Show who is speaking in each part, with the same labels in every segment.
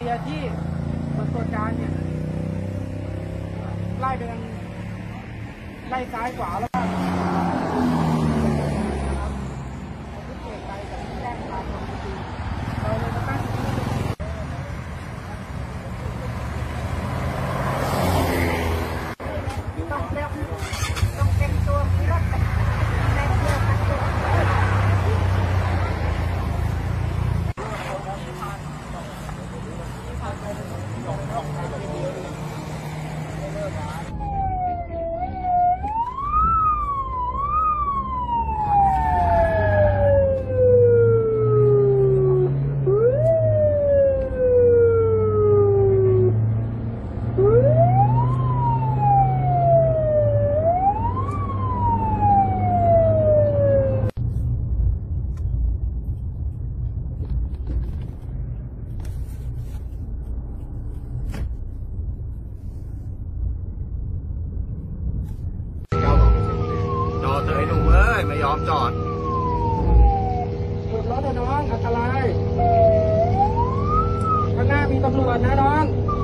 Speaker 1: ยร์ที่บนตัวการเนี่ยไล่เดินไล่ซ้ายขวาแล้วเราเลยมาตั้งต้องเต็มตัวมีรถแต่ในเรือกันตัว
Speaker 2: จอดเลยหนุ่มเอ้ยไม่ยอมจอด
Speaker 1: หยุดรถนะน้องอันตรายข้างหน้ามีตำรวจนะน้อง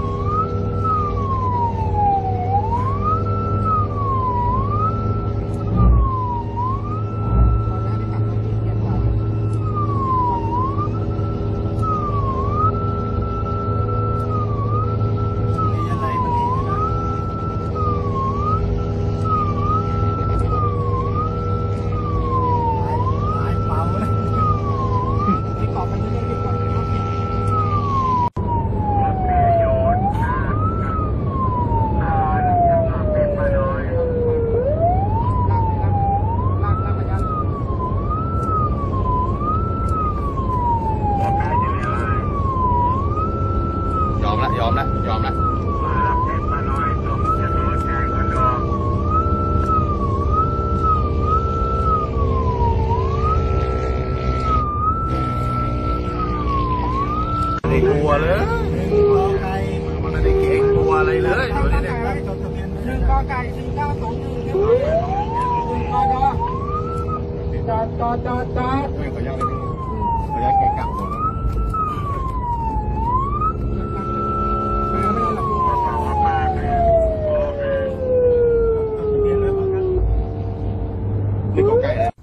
Speaker 2: ยอมละไม่กลัวเลยมันไม่ได้เกรงกลัวอะไรเลยตัวนี้เนี่ย
Speaker 1: 1 กไก่ 4921 จอด
Speaker 2: ไม่ขออนุญาตเลยขออนุญาตแกะกลับหมดนี่ก็ไก่แล้ว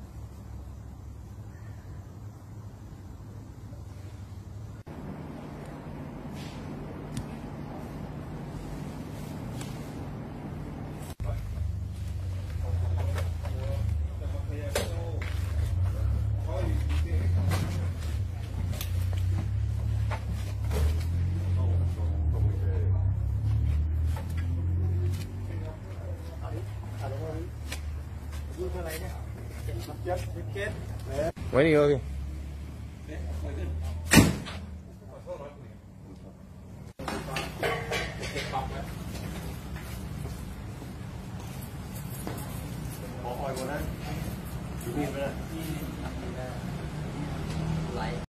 Speaker 2: ไว้นี่เลยขอคอยหมดนะอยู่นี่ไปเลย